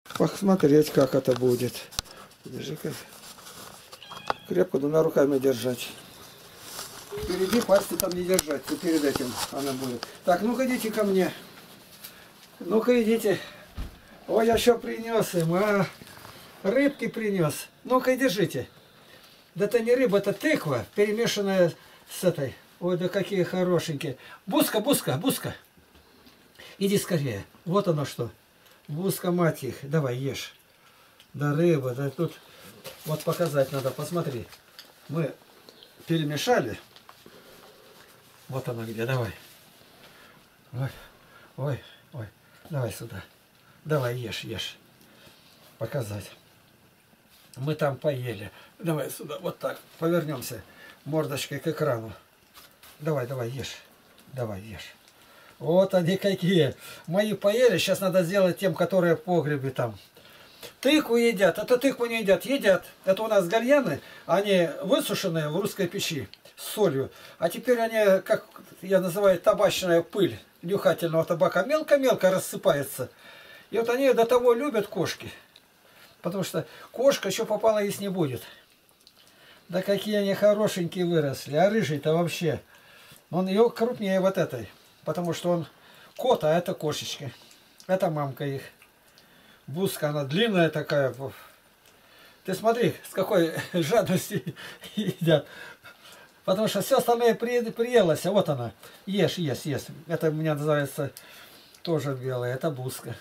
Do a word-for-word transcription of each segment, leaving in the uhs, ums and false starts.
посмотреть, как это будет. Держи-ка. Крепко двумя руками держать. Впереди пальцы там не держать, и перед этим она будет. Так, ну-ка идите ко мне. Ну-ка идите. Ой, я еще принес им, а рыбки принес. Ну-ка держите. Да это не рыба, это тыква, перемешанная с этой. Ой, да какие хорошенькие. Буска, буска, буска. Иди скорее. Вот оно что. Буска, мать их. Давай, ешь. Да рыба, да тут... Вот показать надо, посмотри. Мы перемешали. Вот она где, давай. Ой, ой, ой. Давай сюда. Давай, ешь, ешь. Показать. Мы там поели. Давай сюда, вот так. Повернемся мордочкой к экрану. Давай, давай, ешь. Давай, ешь. Вот они какие. Мои поели. Сейчас надо сделать тем, которые в погребе там. Тыкву едят. Это тыкву не едят. Едят. Это у нас гальяны. Они высушенные в русской печи с солью. А теперь они, как я называю, табачная пыль нюхательного табака. Мелко-мелко рассыпается. И вот они до того любят кошки. Потому что кошка еще попала есть не будет. Да какие они хорошенькие выросли. А рыжий-то вообще. Он ее крупнее вот этой. Потому что он кот, а это кошечка. Это мамка их. Буска, она длинная такая. Ты смотри, с какой жадностью едят. Потому что все остальное при, приелось. А вот она. Ешь, ешь, ешь. Это у меня называется тоже белая. Это буска.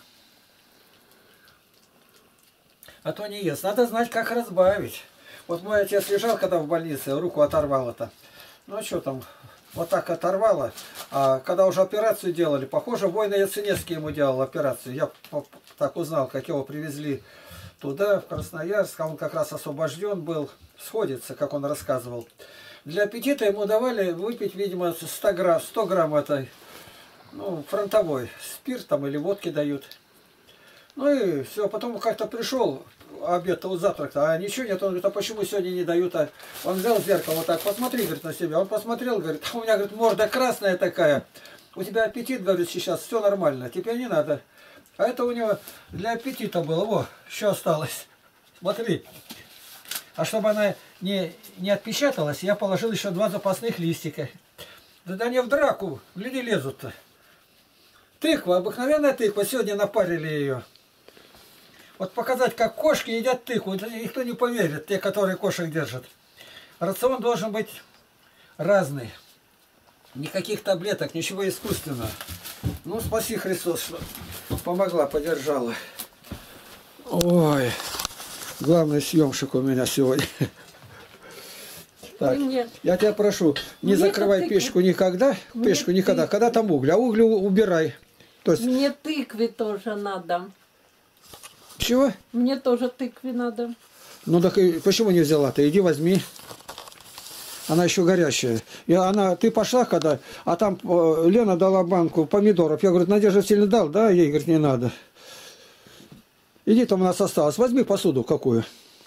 А то не ест. Надо знать, как разбавить. Вот мой отец лежал, когда в больнице, руку оторвал это. Ну а что там? Вот так оторвало. А когда уже операцию делали, похоже, Война Яценецкий ему делал операцию. Я так узнал, как его привезли туда, в Красноярск. А он как раз освобожден был. Сходится, как он рассказывал. Для аппетита ему давали выпить, видимо, сто грамм, сто грамм этой, ну, фронтовой. Спирт там или водки дают. Ну и все. Потом как-то пришел обед, вот завтрак-то, а ничего нет. Он говорит, а почему сегодня не дают? А он взял зеркало вот так, посмотри, говорит, на себя. Он посмотрел, говорит, а у меня, говорит, морда красная такая. У тебя аппетит, говорит, сейчас, все нормально, теперь не надо. А это у него для аппетита было. Во, еще осталось. Смотри. А чтобы она не, не отпечаталась, я положил еще два запасных листика. Да, да они в драку, люди лезут-то. Тыква, обыкновенная тыква, сегодня напарили ее. Вот показать, как кошки едят тыкву, никто не поверит, те, которые кошек держат. Рацион должен быть разный. Никаких таблеток, ничего искусственного. Ну, спаси Христос, что помогла, поддержала. Ой, главный съемщик у меня сегодня. Так, я тебя прошу, не Мне закрывай тыквы. печку никогда, Мне печку никогда, тыквы. когда там угли, а угли убирай. То есть, Мне тыквы тоже надо. чего? Мне тоже тыквы надо. Ну так и почему не взяла? Ты иди возьми. Она еще горячая. И она, ты пошла когда, а там э, Лена дала банку помидоров. Я говорю, Надежда сильно дал, да? Ей говорит, не надо. Иди, там у нас осталось. Возьми посуду какую.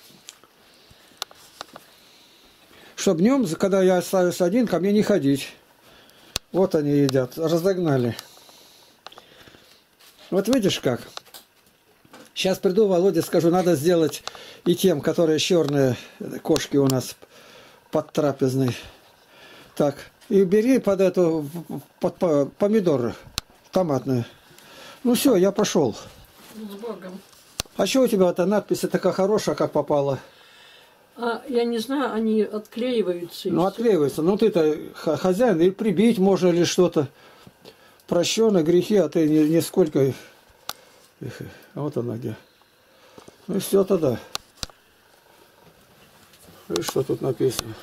Чтоб днем, когда я остаюсь один, ко мне не ходить. Вот они едят. Разогнали. Вот видишь как. Сейчас приду, Володя, скажу, надо сделать и тем, которые черные кошки у нас под трапезной. Так, и бери под эту, под помидоры томатные. Ну все, я пошел. С Богом. А что у тебя эта надпись такая хорошая, как попала? А, я не знаю, они отклеиваются. Ну, отклеивается. Ну, ты-то хозяин, или прибить можно, или что-то. Прощены грехи, а ты не, нисколько... Вот она где. Ну, все тогда. И что тут написано?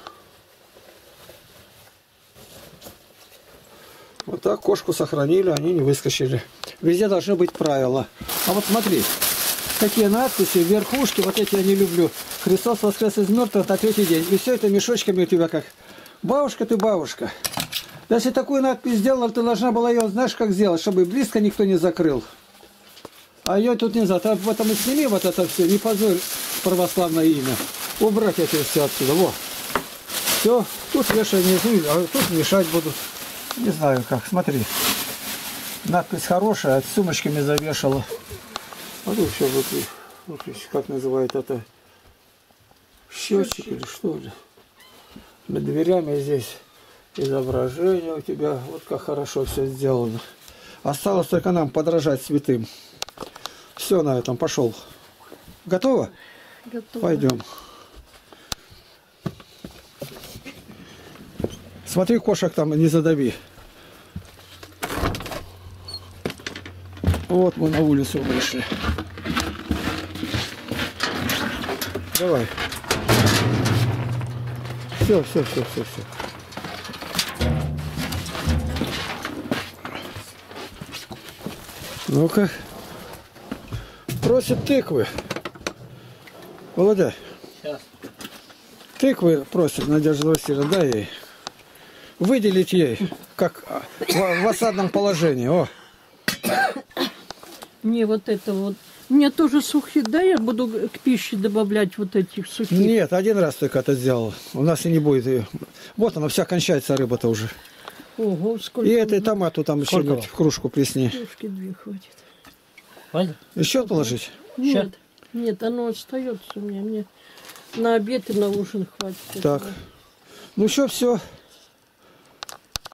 Вот так кошку сохранили, они не выскочили. Везде должны быть правила. А вот смотри, какие надписи, верхушки, вот эти я не люблю. Христос воскрес из мертвых на третий день. И все это мешочками у тебя как. Бабушка ты бабушка. Если такую надпись сделала, ты должна была ее, знаешь, как сделать, чтобы близко никто не закрыл. А ее тут нельзя. Ты в этом и сними вот это все, не позорь православное имя. Убрать это все отсюда. Во. Все, тут вешай внизу, а тут мешать будут. Не знаю как, смотри. Надпись хорошая, с сумочками завешала. А тут еще выключи, выключи, как называют это, счетчик или что ли. Над дверями здесь изображение у тебя. Вот как хорошо все сделано. Осталось только нам подражать святым. Все на этом, пошел. Готово? Готово. Пойдем. Смотри, кошек там не задави. Вот мы на улицу вышли. Давай. Все, все, все, все, все. Ну-ка. Просит тыквы. Володя. Сейчас. Тыквы просит Надежда Васильевна, дай ей. Выделить ей, как в, в осадном положении. О. Мне вот это вот. Мне тоже сухие. Да, я буду к пище добавлять вот этих сухих. Нет, один раз только это сделал. У нас и не будет ее. Вот она вся кончается, рыба-то уже. Ого, сколько. И этой томату там еще Сколько нет, в кружку плесни. Кружки две хватит. Хватит? Еще положить? Нет, нет, оно остается у меня. Мне на обед и на ужин хватит. Так. этого. Ну что, все.